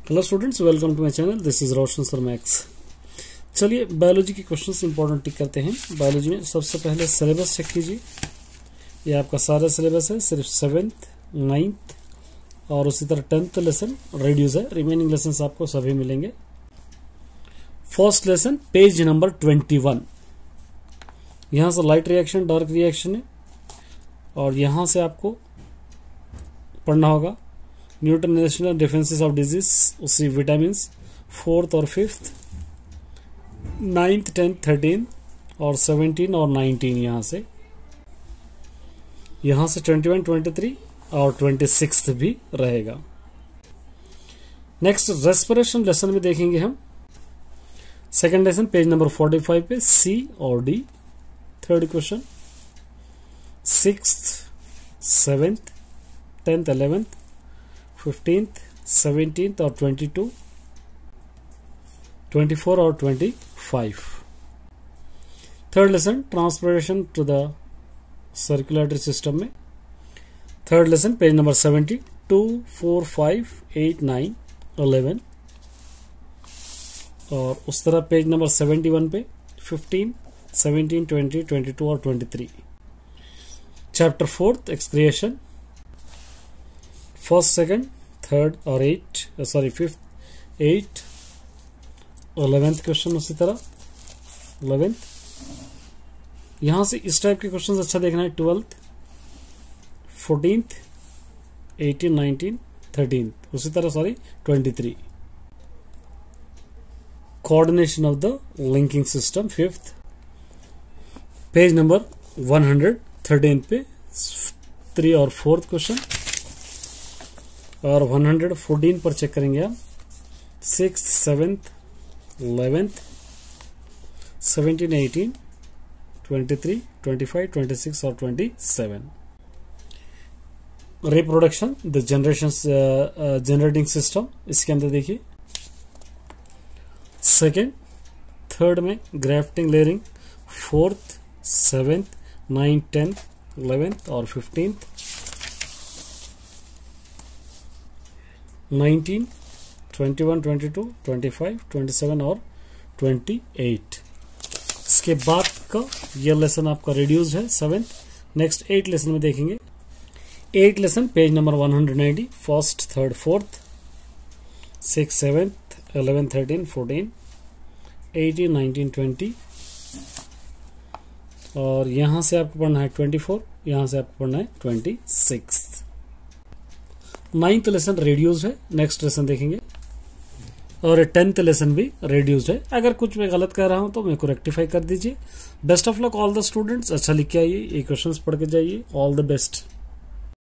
Hello students, welcome to my channel. This is Roshan sir Max. चलिए biology के questions important tick करते हैं। Biology में सबसे पहले सिलेबस चेक कीजिए। ये आपका सारा सिलेबस है, सिर्फ 7th 9th और उसी तरह 10th लेसन रिड्यूस है। रिमेनिंग लेसन आपको सभी मिलेंगे। First lesson page number 21। यहाँ से लाइट रिएक्शन डार्क रिएक्शन है और यहाँ से आपको पढ़ना होगा न्यूट्रलाइजेशन डिफेंसेस ऑफ डिजीज, उसी विटामिन्स 4th और 5th 9th 10th 13 और 17 और 19। यहाँ से 21 23 और 26 भी रहेगा। नेक्स्ट रेस्पिरेशन लेसन में देखेंगे हम। सेकेंड लेसन पेज नंबर 45 पे सी और D. Third question 6th 7th 10th 11th 15th 17th और 22 24 और 25। Third lesson transportation to the circulatory system में। थर्ड लेसन पेज नंबर 70 2 4 5 8 9 11 और उस तरह पेज नंबर 71 पे 15 17 20 22 और 23। Chapter 4th excretion first second third और 5th 8 11th क्वेश्चन उसी तरह 11th। यहां से इस टाइप के क्वेश्चन अच्छा देखना है। 12th 14th 18 19 13th उसी तरह 23। Coordination of the linking system 5th page number 113 पे 3 और 4th क्वेश्चन और 114 पर चेक करेंगे आप 6th 7th 11th 17 18 23 25 26 और 27। रिप्रोडक्शन द जनरेटिंग सिस्टम, इसके अंदर देखिए सेकेंड थर्ड में grafting layering 4th 7th 9th 10th 11th और 15th 19 21 22 25 27 और 28। इसके बाद का यह लेसन आपका रिड्यूस है 7th। नेक्स्ट 8 लेसन में देखेंगे। 8 lesson page number 190 first third 4th 6 7th 11 13 14 18 19 20 और यहां से आपको पढ़ना है 24, यहां से आपको पढ़ना है 26। 9th लेसन रिड्यूस्ड है। नेक्स्ट लेसन देखेंगे और 10th लेसन भी रिड्यूस्ड है। अगर कुछ मैं गलत कह रहा हूं तो मेरे को रेक्टिफाई कर दीजिए। Best of luck all the students. अच्छा लिख के आइए, ये क्वेश्चंस पढ़ के जाइए। All the best.